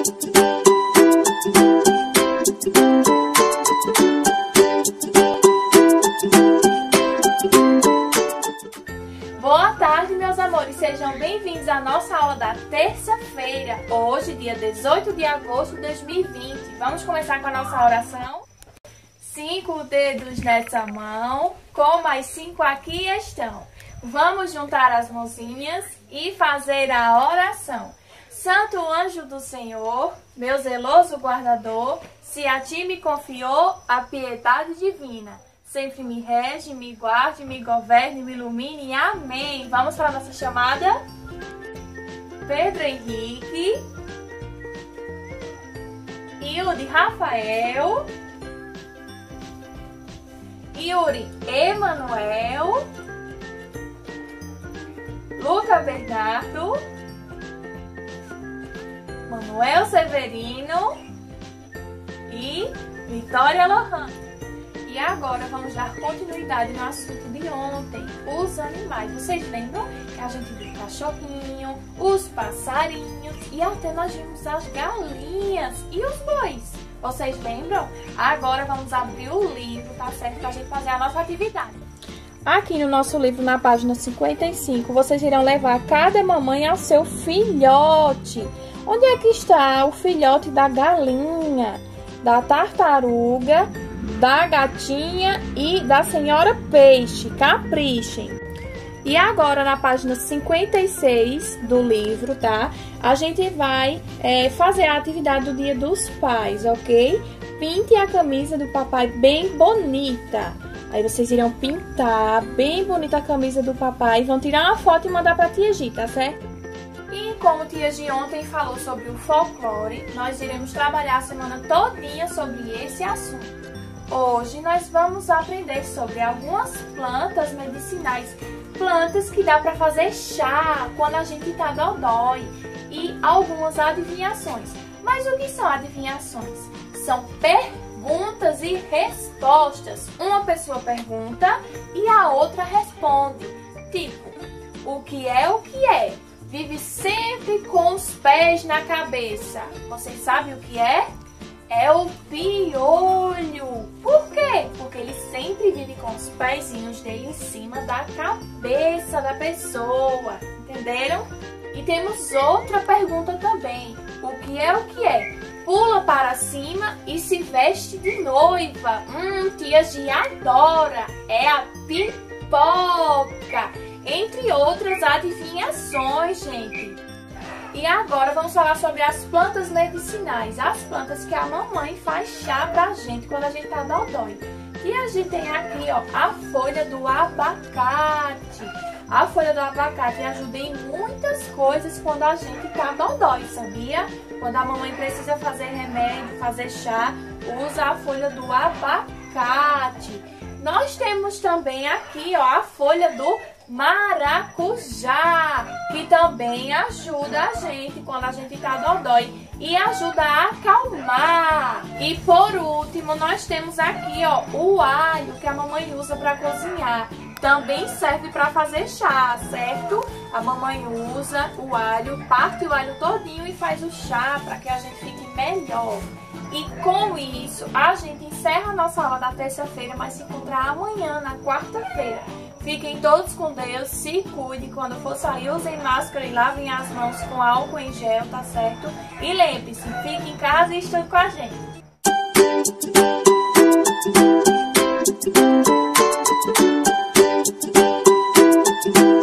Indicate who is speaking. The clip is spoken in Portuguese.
Speaker 1: Boa tarde, meus amores, sejam bem-vindos à nossa aula da terça-feira, hoje, dia 18 de agosto de 2020. Vamos começar com a nossa oração? 5 dedos nessa mão, com mais 5 aqui estão. Vamos juntar as mãozinhas e fazer a oração. Santo anjo do Senhor, meu zeloso guardador, se a ti me confiou a piedade divina. Sempre me rege, me guarde, me governe, me ilumine. Amém. Vamos para a nossa chamada? Pedro Henrique, Hilde Rafael, Yuri Emanuel, Luca Bernardo, Manuel Severino e Vitória Lohan. E agora vamos dar continuidade no assunto de ontem, os animais. Vocês lembram que a gente viu o cachorrinho, os passarinhos e até nós vimos as galinhas e os bois. Vocês lembram? Agora vamos abrir o livro, tá certo? Pra gente fazer a nossa atividade. Aqui no nosso livro, na página 55, vocês irão levar cada mamãe ao seu filhote. Onde é que está o filhote da galinha, da tartaruga, da gatinha e da senhora peixe? Caprichem! E agora na página 56 do livro, tá? A gente vai fazer a atividade do Dia dos Pais, ok? Pinte a camisa do papai bem bonita. Aí vocês irão pintar bem bonita a camisa do papai, vão tirar uma foto e mandar pra tia Gi, tá certo? E como tia Gi ontem falou sobre o folclore, nós iremos trabalhar a semana todinha sobre esse assunto. Hoje nós vamos aprender sobre algumas plantas medicinais, plantas que dá para fazer chá quando a gente tá dodói e algumas adivinhações. Mas o que são adivinhações? São perguntas e respostas. Uma pessoa pergunta e a outra responde. Tipo, o que é o que é? Vive sempre com os pés na cabeça. Vocês sabem o que é? É o piolho. Por quê? Porque ele sempre vive com os pezinhos dele em cima da cabeça da pessoa. Entenderam? E temos outra pergunta também. O que é o que é? Pula para cima e se veste de noiva. Tia Gi adora. É a pipoca. Entre outras adivinhações, gente. E agora vamos falar sobre as plantas medicinais, as plantas que a mamãe faz chá pra gente quando a gente tá dodói. E a gente tem aqui, ó, a folha do abacate. A folha do abacate ajuda em muitas coisas quando a gente tá dodói, sabia? Quando a mamãe precisa fazer remédio, fazer chá, usa a folha do abacate. Nós temos também aqui, ó, a folha do maracujá, que também ajuda a gente quando a gente tá dodói e ajuda a acalmar. E por último, nós temos aqui, ó, o alho que a mamãe usa para cozinhar. Também serve para fazer chá, certo? A mamãe usa o alho, parte o alho todinho e faz o chá para que a gente fique melhor. E com isso, a gente encerra a nossa aula da terça-feira, mas se encontrar amanhã, na quarta-feira. Fiquem todos com Deus, se cuide, quando for sair usem máscara e lavem as mãos com álcool em gel, tá certo? E lembre-se, fique em casa e estude com a gente.